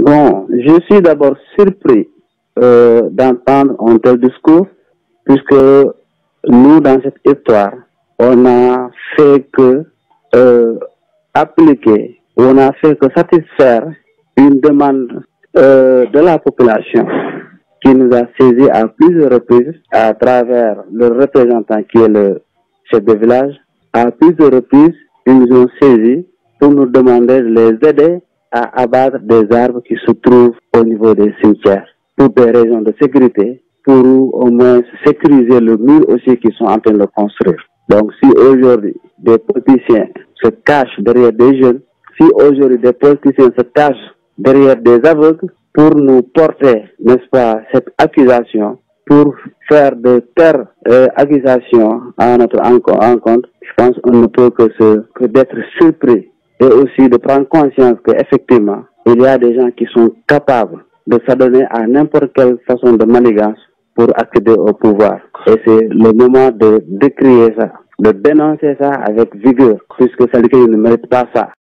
Bon, je suis d'abord surpris d'entendre un tel discours, puisque nous, dans cette histoire, on a fait que appliquer, on a fait que satisfaire une demande de la population qui nous a saisis à plusieurs reprises à travers le représentant qui est le chef de village. À plusieurs reprises, ils nous ont saisis pour nous demander de les aider à abattre des arbres qui se trouvent au niveau des cimetières pour des raisons de sécurité, pour au moins sécuriser le mur aussi qu'ils sont en train de construire. Donc si aujourd'hui des politiciens se cachent derrière des jeunes, si aujourd'hui des politiciens se cachent derrière des aveugles pour nous porter, n'est-ce pas, cette accusation, pour faire de telles accusations à notre encontre, je pense qu'on ne peut que d'être surpris et aussi de prendre conscience qu'effectivement, il y a des gens qui sont capables de s'adonner à n'importe quelle façon de manigance pour accéder au pouvoir. Et c'est le moment de décrier ça, de dénoncer ça avec vigueur, puisque celui qui ne mérite pas ça.